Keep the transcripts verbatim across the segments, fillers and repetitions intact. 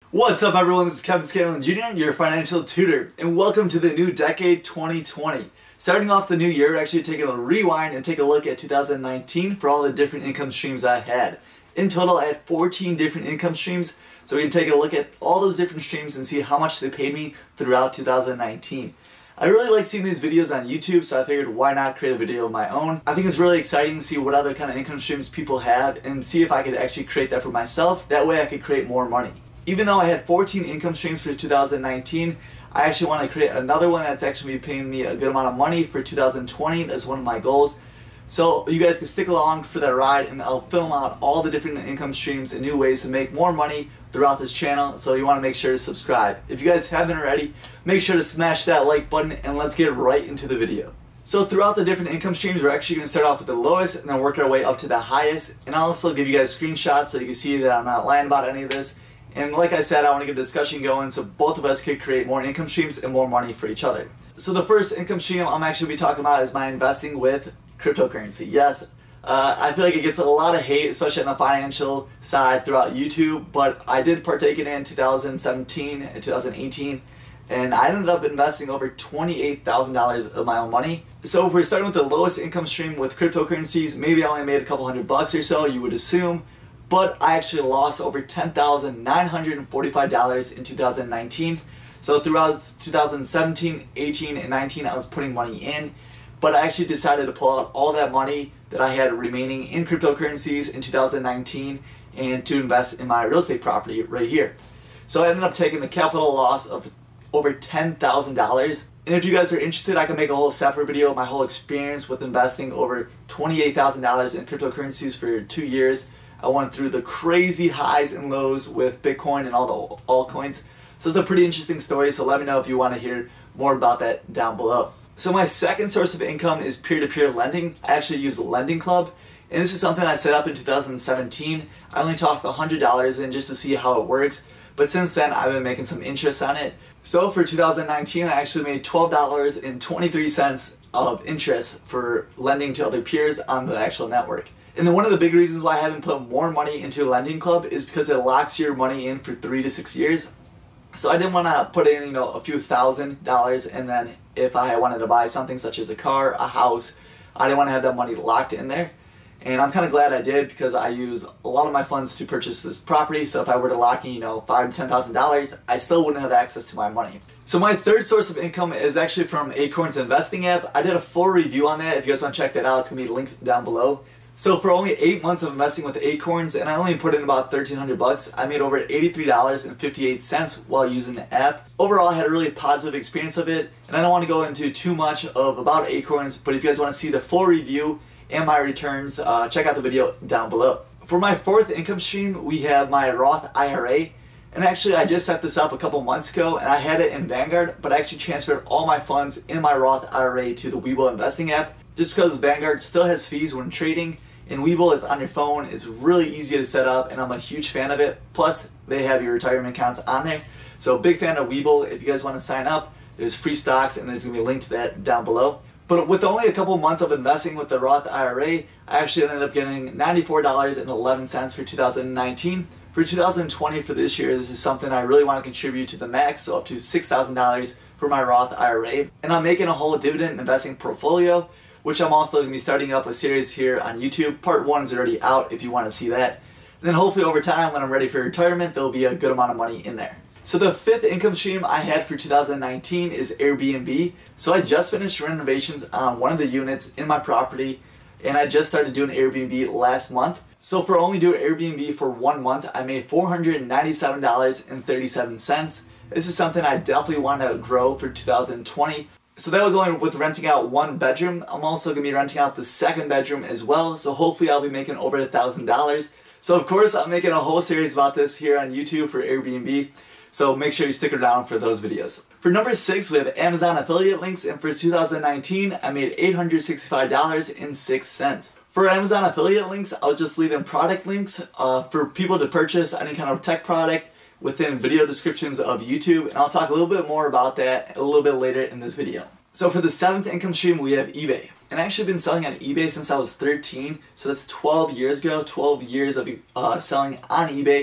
What's up everyone, this is Kevin Scanlon Junior, your financial tutor, and welcome to the new decade twenty twenty. Starting off the new year, we're actually taking a rewind and take a look at two thousand nineteen for all the different income streams I had. In total, I had fourteen different income streams, so we can take a look at all those different streams and see how much they paid me throughout two thousand nineteen. I really like seeing these videos on YouTube, so I figured why not create a video of my own. I think it's really exciting to see what other kind of income streams people have and see if I could actually create that for myself. That way I could create more money. Even though I had fourteen income streams for two thousand nineteen, I actually want to create another one that's actually paying me a good amount of money for two thousand twenty. That's one of my goals. So you guys can stick along for that ride, and I'll film out all the different income streams and new ways to make more money throughout this channel. So you want to make sure to subscribe. If you guys haven't already, make sure to smash that like button and let's get right into the video. So throughout the different income streams, we're actually going to start off with the lowest and then work our way up to the highest. And I'll also give you guys screenshots so you can see that I'm not lying about any of this. And like I said, I want to get a discussion going so both of us could create more income streams and more money for each other. So the first income stream I'm actually be talking about is my investing with cryptocurrency. Yes, uh, I feel like it gets a lot of hate, especially on the financial side throughout YouTube, but I did partake in it in two thousand seventeen and two thousand eighteen, and I ended up investing over twenty-eight thousand dollars of my own money. So if we're starting with the lowest income stream with cryptocurrencies, maybe I only made a couple hundred bucks or so, you would assume. But I actually lost over ten thousand nine hundred forty-five dollars in two thousand nineteen. So throughout two thousand seventeen, eighteen, and nineteen, I was putting money in. But I actually decided to pull out all that money that I had remaining in cryptocurrencies in two thousand nineteen and to invest in my real estate property right here. So I ended up taking the capital loss of over ten thousand dollars. And if you guys are interested, I can make a whole separate video of my whole experience with investing over twenty-eight thousand dollars in cryptocurrencies for two years. I went through the crazy highs and lows with Bitcoin and all the altcoins. So it's a pretty interesting story, so let me know if you want to hear more about that down below. So my second source of income is peer-to-peer lending. I actually use Lending Club, and this is something I set up in two thousand seventeen. I only tossed one hundred dollars in just to see how it works, but since then I've been making some interest on it. So for two thousand nineteen, I actually made twelve dollars and twenty-three cents of interest for lending to other peers on the actual network. And then one of the big reasons why I haven't put more money into Lending Club is because it locks your money in for three to six years. So I didn't want to put in, you know, a few thousand dollars, and then if I wanted to buy something such as a car, a house, I didn't want to have that money locked in there. And I'm kind of glad I did, because I used a lot of my funds to purchase this property. So if I were to lock in, you know, five to ten thousand dollars, I still wouldn't have access to my money. So my third source of income is actually from Acorns Investing app. I did a full review on that. If you guys want to check that out, it's gonna be linked down below. So for only eight months of investing with Acorns, and I only put in about thirteen hundred bucks, I made over eighty-three dollars and fifty-eight cents while using the app. Overall, I had a really positive experience of it, and I don't want to go into too much of about Acorns, but if you guys want to see the full review and my returns, uh, check out the video down below. For my fourth income stream, we have my Roth I R A, and actually I just set this up a couple months ago, and I had it in Vanguard, but I actually transferred all my funds in my Roth I R A to the Webull Investing app, just because Vanguard still has fees when trading. And Webull is on your phone. It's really easy to set up, and I'm a huge fan of it. Plus, they have your retirement accounts on there. So big fan of Webull. If you guys want to sign up, there's free stocks, and there's going to be a link to that down below. But with only a couple months of investing with the Roth I R A, I actually ended up getting ninety-four dollars and eleven cents for two thousand nineteen. For two thousand twenty, for this year, this is something I really want to contribute to the max, so up to six thousand dollars for my Roth I R A. And I'm making a whole dividend investing portfolio, which I'm also going to be starting up a series here on YouTube. Part one is already out if you want to see that. And then hopefully over time, when I'm ready for retirement, there'll be a good amount of money in there. So the fifth income stream I had for two thousand nineteen is Airbnb. So I just finished renovations on one of the units in my property, and I just started doing Airbnb last month. So for only doing Airbnb for one month, I made four hundred ninety-seven dollars and thirty-seven cents. This is something I definitely want to grow for two thousand twenty. So that was only with renting out one bedroom. I'm also going to be renting out the second bedroom as well. So hopefully I'll be making over a thousand dollars. So of course I'm making a whole series about this here on YouTube for Airbnb. So make sure you stick around for those videos. For number six, we have Amazon affiliate links. And for two thousand nineteen, I made eight hundred sixty-five dollars and six cents. For Amazon affiliate links, I'll just leave in product links uh, for people to purchase any kind of tech product within video descriptions of YouTube, and I'll talk a little bit more about that a little bit later in this video. So for the seventh income stream, we have eBay. And I've actually been selling on eBay since I was thirteen, so that's twelve years ago, twelve years of uh, selling on eBay.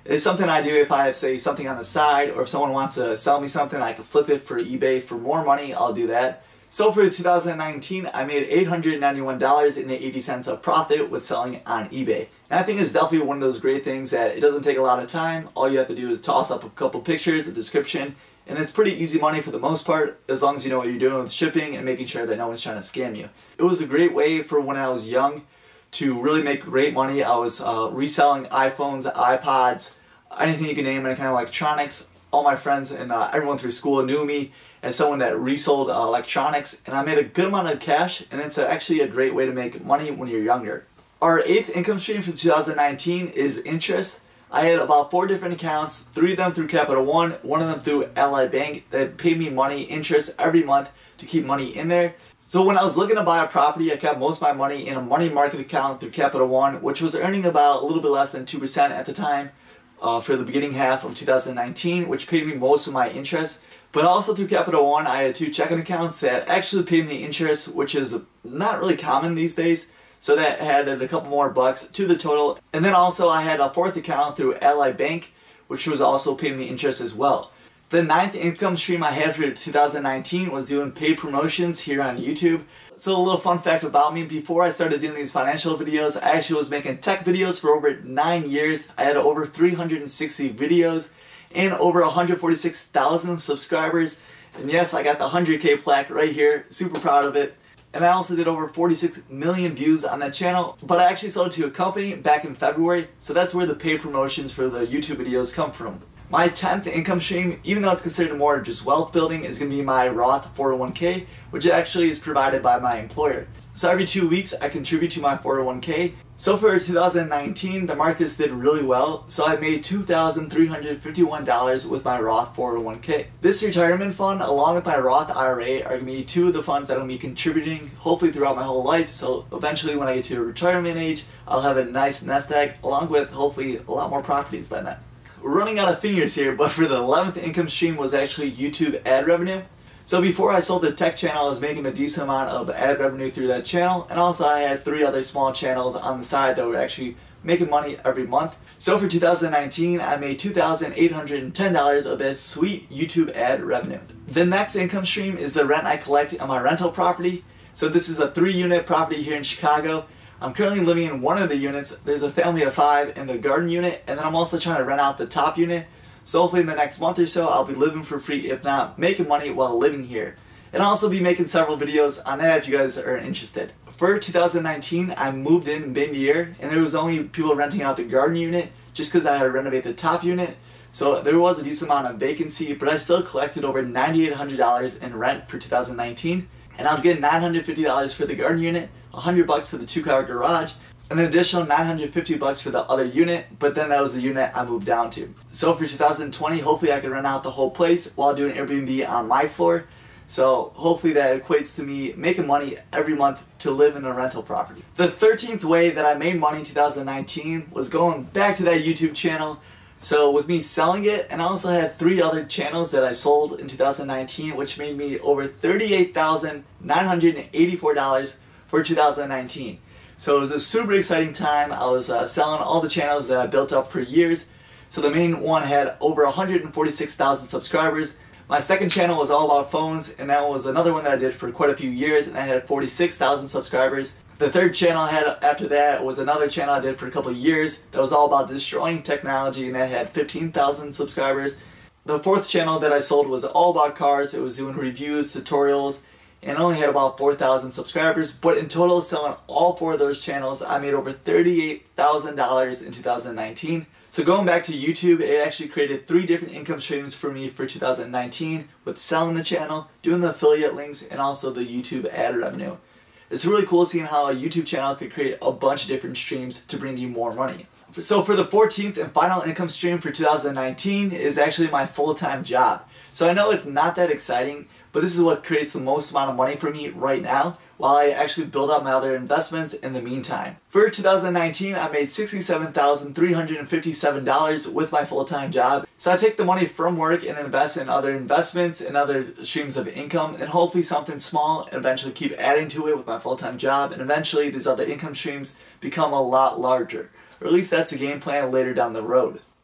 It's something I do if I have, say, something on the side, or if someone wants to sell me something, I can flip it for eBay for more money, I'll do that. So for two thousand nineteen, I made eight hundred ninety-one dollars and eighty cents of profit with selling on eBay. And I think it's definitely one of those great things that it doesn't take a lot of time. All you have to do is toss up a couple pictures, a description, and it's pretty easy money for the most part, as long as you know what you're doing with shipping and making sure that no one's trying to scam you. It was a great way for when I was young to really make great money. I was uh, reselling iPhones, iPods, anything you can name, any kind of electronics. All my friends and uh, everyone through school knew me as someone that resold uh, electronics, and I made a good amount of cash, and it's actually a great way to make money when you're younger. Our eighth income stream for two thousand nineteen is interest. I had about four different accounts, three of them through Capital One, one of them through Ally Bank, that paid me money, interest every month to keep money in there. So when I was looking to buy a property, I kept most of my money in a money market account through Capital One, which was earning about a little bit less than two percent at the time uh, for the beginning half of two thousand nineteen, which paid me most of my interest. But also through Capital One, I had two checking accounts that actually paid me interest, which is not really common these days. So that added a couple more bucks to the total. And then also I had a fourth account through Ally Bank, which was also paying me interest as well. The ninth income stream I had for two thousand nineteen was doing paid promotions here on YouTube. So a little fun fact about me, before I started doing these financial videos, I actually was making tech videos for over nine years. I had over three hundred sixty videos and over one hundred forty-six thousand subscribers. And yes, I got the one hundred K plaque right here, super proud of it. And I also did over forty-six million views on that channel, but I actually sold it to a company back in February, so that's where the paid promotions for the YouTube videos come from. My tenth income stream, even though it's considered more just wealth building, is going to be my Roth four oh one K, which actually is provided by my employer. So every two weeks I contribute to my four oh one K. So for two thousand nineteen, the markets did really well, so I made two thousand three hundred fifty-one dollars with my Roth four oh one K. This retirement fund, along with my Roth I R A, are going to be two of the funds that I'm going to be contributing hopefully throughout my whole life, so eventually when I get to retirement age, I'll have a nice nest egg, along with hopefully a lot more properties by then. We're running out of fingers here, but for the eleventh income stream was actually YouTube ad revenue. So before I sold the tech channel, I was making a decent amount of ad revenue through that channel, and also I had three other small channels on the side that were actually making money every month. So for two thousand nineteen, I made two thousand eight hundred ten dollars of this sweet YouTube ad revenue. The next income stream is the rent I collect on my rental property. So this is a three unit property here in Chicago. I'm currently living in one of the units. There's a family of five in the garden unit, and then I'm also trying to rent out the top unit. So hopefully in the next month or so, I'll be living for free, if not making money while living here. And I'll also be making several videos on that if you guys are interested. For two thousand nineteen, I moved in mid-year, and there was only people renting out the garden unit just because I had to renovate the top unit. So there was a decent amount of vacancy, but I still collected over nine thousand eight hundred dollars in rent for two thousand nineteen. And I was getting nine hundred fifty dollars for the garden unit, one hundred bucks for the two-car garage, and an additional nine hundred fifty bucks for the other unit, but then that was the unit I moved down to. So for two thousand twenty, hopefully I can rent out the whole place while doing Airbnb on my floor. So hopefully that equates to me making money every month to live in a rental property. The thirteenth way that I made money in two thousand nineteen was going back to that YouTube channel. So with me selling it, and I also had three other channels that I sold in two thousand nineteen, which made me over thirty-eight thousand nine hundred eighty-four dollars for two thousand nineteen. So it was a super exciting time. I was uh, selling all the channels that I built up for years. So the main one had over one hundred forty-six thousand subscribers. My second channel was all about phones, and that was another one that I did for quite a few years, and I had forty-six thousand subscribers. The third channel I had after that was another channel I did for a couple of years that was all about destroying technology, and that had fifteen thousand subscribers. The fourth channel that I sold was all about cars. It was doing reviews, tutorials, and only had about four thousand subscribers. But in total, selling all four of those channels, I made over thirty-eight thousand dollars in two thousand nineteen. So going back to YouTube, it actually created three different income streams for me for two thousand nineteen, with selling the channel, doing the affiliate links, and also the YouTube ad revenue. It's really cool seeing how a YouTube channel could create a bunch of different streams to bring you more money. So for the fourteenth and final income stream for two thousand nineteen is actually my full-time job. So I know it's not that exciting, but this is what creates the most amount of money for me right now, while I actually build up my other investments in the meantime. For two thousand nineteen, I made sixty-seven thousand three hundred fifty-seven dollars with my full-time job. So I take the money from work and invest in other investments and other streams of income, and hopefully something small, and eventually keep adding to it with my full-time job, and eventually these other income streams become a lot larger. Or at least that's the game plan later down the road.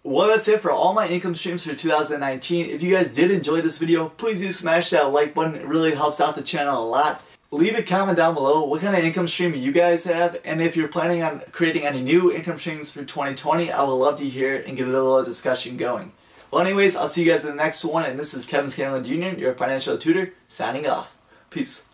Well, that's it for all my income streams for two thousand nineteen. If you guys did enjoy this video, please do smash that like button. It really helps out the channel a lot. Leave a comment down below what kind of income stream you guys have, and if you're planning on creating any new income streams for twenty twenty, I would love to hear it and get a little discussion going. Well, anyways, I'll see you guys in the next one, and this is Kevin Scanlon Junior, your financial tutor, signing off. Peace.